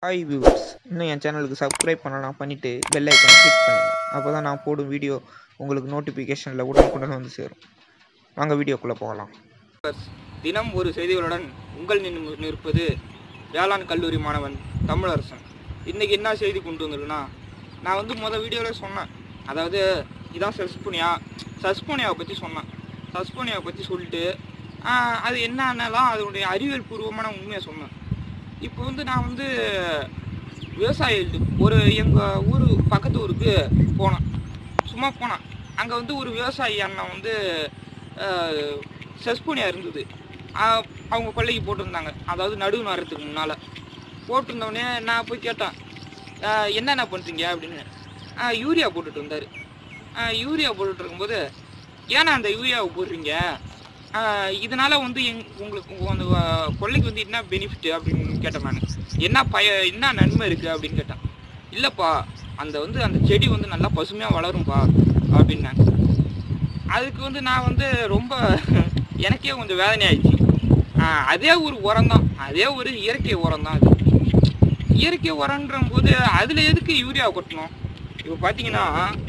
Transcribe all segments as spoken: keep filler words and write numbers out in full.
Hi viewers, இன்னும் என் சேனலுக்கு subscribe பண்ணலாம் பண்ணிவிட்டு பெல் ஐக்கனை கிளிக் பண்ணுங்கள். அப்போ தான் நான் போடும் வீடியோ உங்களுக்கு நோட்டிஃபிகேஷனில் உடனுக்குடன் வந்து சேரும். வாங்க வீடியோக்குள்ளே போகலாம். தினம் ஒரு செய்திகளுடன் உங்கள் நின்று நிற்பது வேளாண் கல்லூரி மாணவன் தமிழரசன். இன்றைக்கி என்ன செய்தி கொண்டு வந்திருக்குன்னா, நான் வந்து மொதல் வீடியோவில் சொன்னேன், அதாவது இதான் சஸ்போனியா சஸ்போனியாவை பற்றி சொன்னேன். சஸ்போனியாவை பற்றி சொல்லிட்டு அது என்னன்னலாம் அதனுடைய அறிவியல் பூர்வமான உண்மையை சொன்னேன். இப்போ வந்து நான் வந்து விவசாயிகிட்ட ஒரு எங்கள் ஊர் பக்கத்து ஊருக்கு போனேன், சும்மா போனேன். அங்கே வந்து ஒரு விவசாயி அண்ணன் வந்து செஸ்போனியா இருந்தது, அவங்க கொல்லைக்கு போட்டிருந்தாங்க. அதாவது நடுவு நடுறதுக்கு முன்னால் போட்டிருந்தோடனே நான் போய் கேட்டேன், என்னென்ன பண்ணுறீங்க அப்படின்னு. யூரியா போட்டுட்டு வந்தார். யூரியா போட்டுட்டு இருக்கும்போது, ஏன்னா அந்த யூரியாவை போடுறீங்க, இதனால் வந்து எங் உங்களுக்கு அந்த கொள்ளைக்கு வந்து என்ன பெனிஃபிட் அப்படின்னு கேட்டேன். நான் என்ன பய என்ன நன்மை இருக்குது அப்படின்னு கேட்டேன். இல்லைப்பா, அந்த வந்து அந்த செடி வந்து நல்லா பசுமையாக வளரும்பா அப்படின்னாங்க. அதுக்கு வந்து நான் வந்து ரொம்ப எனக்கே கொஞ்சம் வேதனை ஆயிடுச்சு. அதே ஒரு உரம் தான், அதே ஒரு இயற்கை உரம் தான். அது இயற்கை உரன்ற போது அதில் எதுக்கு யூரியா கொட்டணும்? இப்போ பார்த்தீங்கன்னா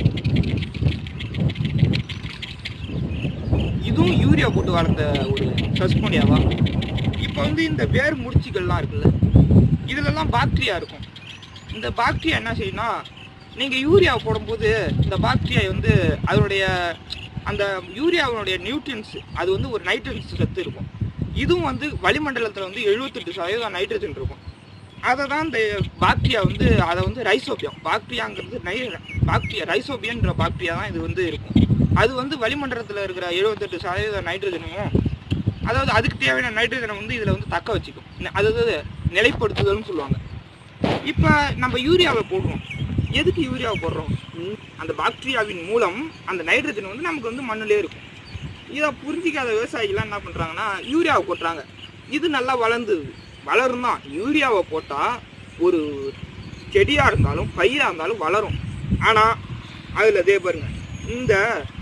இதுவும் யூரியா போட்டு வளர்ந்த ஒரு சஸ்போனியாவா. இப்போ வந்து இந்த வேர் முடிச்சுகள்லாம் இருக்குல்ல, இதிலெல்லாம் பாக்டீரியா இருக்கும். இந்த பாக்டீரியா என்ன செய்யும்னா, நீங்கள் யூரியா போடும்போது இந்த பாக்டீரியா வந்து அதனுடைய அந்த யூரியாவினுடைய நியூட்ரியன்ஸ், அது வந்து ஒரு நைட்ரஜன் சத்து இருக்கும். இதுவும் வந்து வளிமண்டலத்தில் வந்து எழுபத்தெட்டு சதவீதம் நைட்ரஜன் இருக்கும். அதை தான் இந்த பாக்டீரியா வந்து அதை வந்து ரைசோபியம் பாக்டீரியாங்கிறது நை பாக்டீரியா ரைசோபியன்ற பாக்டீரியா தான் இது வந்து இருக்கும். அது வந்து வளிமண்டலத்தில் இருக்கிற எழுபத்தெட்டு சதவீத நைட்ரஜனும், அதாவது அதுக்கு தேவையான நைட்ரஜனை வந்து இதில் வந்து தக்க வச்சுக்கும். அதாவது நிலைப்படுத்துதல்னு சொல்லுவாங்க. இப்போ நம்ம யூரியாவை போடுறோம், எதுக்கு யூரியாவை போடுறோம்? அந்த பாக்டீரியாவின் மூலம் அந்த நைட்ரஜன் வந்து நமக்கு வந்து மண்ணிலே இருக்கும். இதை புரிஞ்சிக்காத விவசாயிகள்லாம் என்ன பண்ணுறாங்கன்னா, யூரியாவை போட்டுறாங்க. இது நல்லா வளர்ந்துது, வளரும் தான். யூரியாவை போட்டால் ஒரு செடியாக இருந்தாலும் பயிராக இருந்தாலும் வளரும். ஆனால் அதில் அதே பாருங்க, இந்த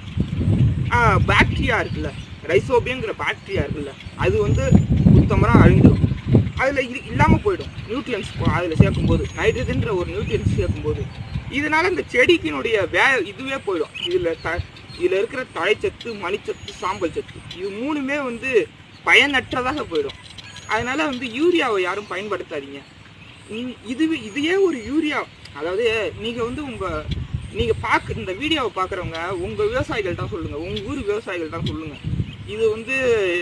பாக்டீரியா இருக்குல்ல, ரைசோபியங்கிற பாக்டீரியா இருக்குல்ல, அது வந்து சுத்தமாக அழிஞ்சிடும். அதில் இது இல்லாமல் போயிடும். நியூட்ரியன்ஸ் அதில் சேர்க்கும்போது, நைட்ரஜன்ற ஒரு நியூட்ரியன்ஸ் சேர்க்கும்போது, இதனால இந்த செடிக்கினுடைய வே இதுவே போயிடும். இதில் த இதில் இருக்கிற தழைச்சத்து, மணிச்சத்து, சாம்பல் சத்து, இது மூணுமே வந்து பயனற்றதாக போயிடும். அதனால் வந்து யூரியாவை யாரும் பயன்படுத்தாதீங்க. இதுவே இதையே ஒரு யூரியா, அதாவது நீங்கள் வந்து உங்கள் நீங்கள் பார்க்க இந்த வீடியோவை பார்க்குறவங்க உங்கள் விவசாயிகள் தான் சொல்லுங்கள், உங்கள் ஊர் விவசாயிகள் தான் சொல்லுங்கள். இது வந்து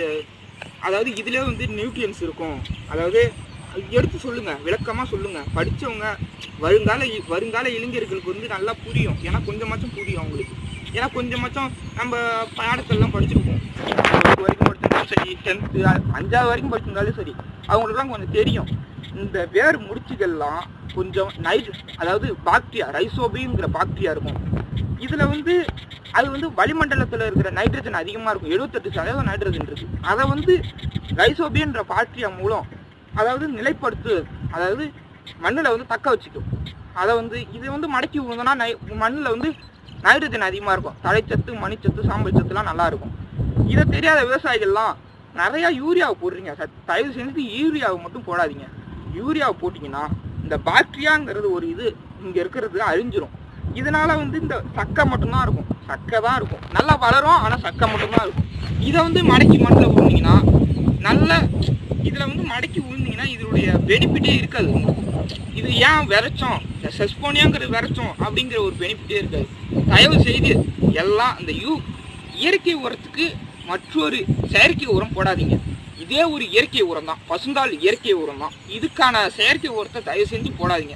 அதாவது இதிலே வந்து நியூட்ரியன்ஸ் இருக்கும், அதாவது எடுத்து சொல்லுங்கள், விளக்கமாக சொல்லுங்கள். படித்தவங்க வருங்கால வருங்கால இளைஞர்களுக்கு வந்து நல்லா புரியும். ஏன்னா கொஞ்சமாச்சும் புரியும் அவங்களுக்கு. ஏன்னா கொஞ்சமாச்சும் நம்ம பாடத்தெல்லாம் படிச்சிருப்போம், வரைக்கும் படிச்சிருந்தாலும் சரி, டென்த்து அஞ்சாவது வரைக்கும் படிச்சிருந்தாலும் சரி, அவங்களுக்குலாம் கொஞ்சம் தெரியும். இந்த வேர் முடிச்சுகள்லாம் கொஞ்சம் நைட் அதாவது பாக்டீரியா ரைசோபியங்கிற பாக்டீரியா இருக்கும். இதில் வந்து அது வந்து வளிமண்டலத்தில் இருக்கிற நைட்ரஜன் அதிகமாக இருக்கும், எழுபத்தெட்டு சதவீதம் நைட்ரஜன் இருக்குது. அதை வந்து ரைசோபியன்ற பாக்டீரியா மூலம் அதாவது நிலைப்படுத்து, அதாவது மண்ணில் வந்து தக்க வச்சுக்கும். அதை வந்து இது வந்து மடக்கி விழுந்தோன்னா நை மண்ணில் வந்து நைட்ரஜன் அதிகமாக இருக்கும், தழைச்சத்து, மணிச்சத்து, சாம்பல் சத்துலாம் நல்லாயிருக்கும். இதை தெரியாத விவசாயிகள்லாம் நிறையா யூரியாவை போடுறீங்க. தயவு செஞ்சு யூரியாவை மட்டும் போடாதீங்க. யூரியாவை போட்டிங்கன்னா இந்த பாக்டீரியாங்கிறது ஒரு இது இங்கே இருக்கிறது அழிஞ்சிரும். இதனால் வந்து இந்த சக்கை மட்டும்தான் இருக்கும், சக்கை தான் இருக்கும், நல்லா வளரும், ஆனால் சக்கை மட்டும்தான் இருக்கும். இதை வந்து மடக்கி மண்ணில் விழுந்தீங்கன்னா நல்ல இதில் வந்து மடக்கி விழுந்தீங்கன்னா இதனுடைய பெனிஃபிட்டே இருக்காது. இது ஏன் விரைச்சோம், இந்த செஸ்போனியாங்கிறது விரைச்சோம் அப்படிங்கிற ஒரு பெனிஃபிட்டே இருக்காது. தயவு செய்து எல்லாம் இந்த யூ இயற்கை உரத்துக்கு மற்றொரு செயற்கை உரம் போடாதீங்க. இதே ஒரு இயற்கை உரம் தான், பசுந்தாள் இயற்கை உரம் தான். இதுக்கான செயற்கை உரத்தை தயவு செஞ்சு போடாதீங்க.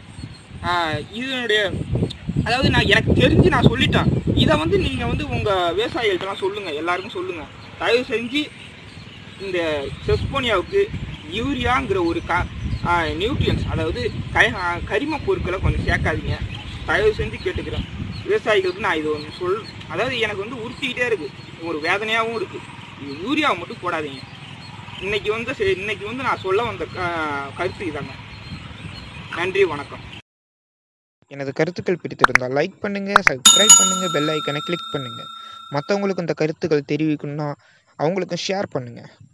இதனுடைய அதாவது நான் எனக்கு தெரிஞ்சு நான் சொல்லிட்டேன். இதை வந்து நீங்கள் வந்து உங்கள் விவசாயிகள்ட்டலாம் சொல்லுங்கள், எல்லாருக்கும் சொல்லுங்கள். தயவு செஞ்சு இந்த செஸ்போனியாவுக்கு யூரியாங்கிற ஒரு க நியூட்ரியன்ஸ், அதாவது க கரிம பொருட்களை கொஞ்சம் சேர்க்காதீங்க. தயவு செஞ்சு கேட்டுக்கிறேன் விவசாயிகளுக்கு. நான் இது ஒன்று சொல் அதாவது எனக்கு வந்து உறுத்திக்கிட்டே இருக்குது, ஒரு வேதனையாகவும் இருக்குது. இது யூரியாவை மட்டும் போடாதீங்க. இன்னைக்கு வந்து இன்னைக்கு வந்து நான் சொல்ல வந்த கருத்து இதாங்க. நன்றி, வணக்கம். எனது கருத்துக்கள் பிடித்திருந்தால் லைக் பண்ணுங்கள், சப்ஸ்கிரைப் பண்ணுங்கள், பெல் ஐக்கனை கிளிக் பண்ணுங்கள். மற்றவங்களுக்கு இந்த கருத்துக்கள் தெரிவிக்கணும்னா அவங்களுக்கும் ஷேர் பண்ணுங்கள்.